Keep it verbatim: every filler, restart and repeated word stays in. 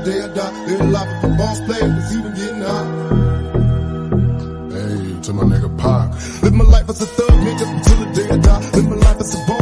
the day I die. Live life of a boss player, that's even getting high. Hey, to my nigga Pac. Live my life as a thug nigga until the day I die. Live my life as a boss